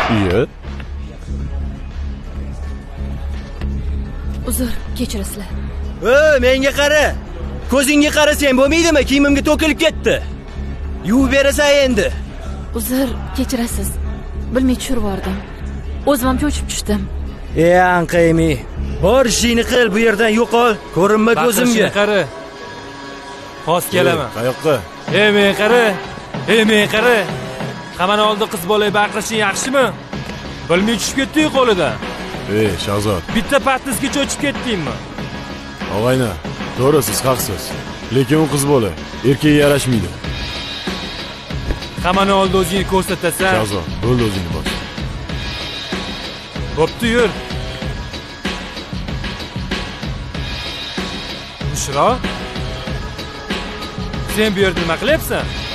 Iya. Uzr, kechirasizlar. Menga qara. Ko'zingga qarasang bo'lmaydimi? Kiyimimga to'kilib ketdi. Yuvib berasan endi. Uzr, kechirasiz. Bilmay tushirib yubordim. O'zim ham cho'chib tushdim. Anqaymi. Bor ishingni qil, bu yerdan yo'qol. Ko'rinma ko'zimga. Qara. Xos kelaman. Qayoqqa? Men qara. Men qara. Hamma oldi qiz bola baqirishing yaxshimi? Bilmay tushib ketdi-yu qo'lidan. Shahzod. Bitta patnisga cho'chib ketdingmi? Og'ayna, to'g'ri siz haqsiz. Lekin u qiz bola erkakka yarashmaydi. Hamma oldi o'zingni ko'rsatasan. Shahzod, bo'ldi o'zingni bosh. Bo'pti, yur. Bushro? Sen bu yerda nima qilyapsan?